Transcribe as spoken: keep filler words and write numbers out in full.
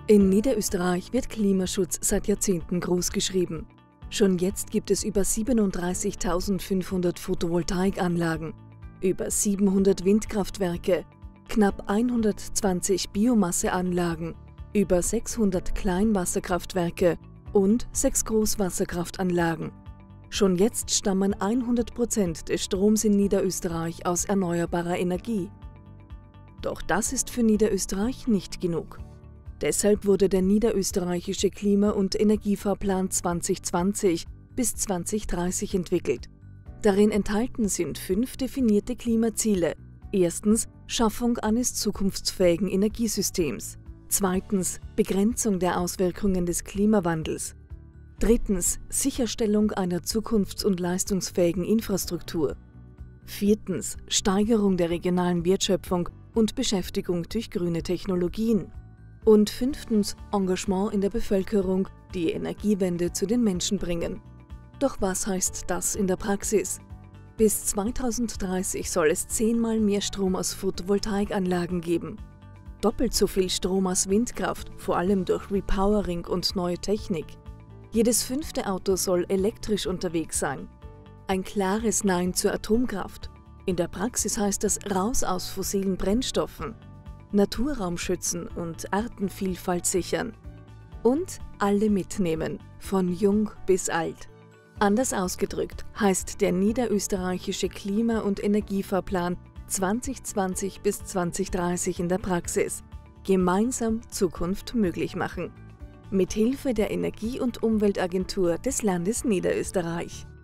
In Niederösterreich wird Klimaschutz seit Jahrzehnten großgeschrieben. Schon jetzt gibt es über siebenunddreißigtausendfünfhundert Photovoltaikanlagen, über siebenhundert Windkraftwerke, knapp hundertzwanzig Biomasseanlagen, über sechshundert Kleinwasserkraftwerke und sechs Großwasserkraftanlagen. Schon jetzt stammen hundert Prozent des Stroms in Niederösterreich aus erneuerbarer Energie. Doch das ist für Niederösterreich nicht genug. Deshalb wurde der niederösterreichische Klima- und Energiefahrplan zwanzig zwanzig bis zwanzig dreißig entwickelt. Darin enthalten sind fünf definierte Klimaziele. Erstens Schaffung eines zukunftsfähigen Energiesystems. Zweitens Begrenzung der Auswirkungen des Klimawandels. Drittens Sicherstellung einer zukunfts- und leistungsfähigen Infrastruktur. Viertens Steigerung der regionalen Wertschöpfung und Beschäftigung durch grüne Technologien. Und fünftens Engagement in der Bevölkerung, die Energiewende zu den Menschen bringen. Doch was heißt das in der Praxis? Bis zweitausenddreißig soll es zehnmal mehr Strom aus Photovoltaikanlagen geben. Doppelt so viel Strom aus Windkraft, vor allem durch Repowering und neue Technik. Jedes fünfte Auto soll elektrisch unterwegs sein. Ein klares Nein zur Atomkraft. In der Praxis heißt das raus aus fossilen Brennstoffen. Naturraum schützen und Artenvielfalt sichern. Und alle mitnehmen, von jung bis alt. Anders ausgedrückt heißt der niederösterreichische Klima- und Energiefahrplan zwanzig zwanzig bis zwanzig dreißig in der Praxis: gemeinsam Zukunft möglich machen. Mit Hilfe der Energie- und Umweltagentur des Landes Niederösterreich.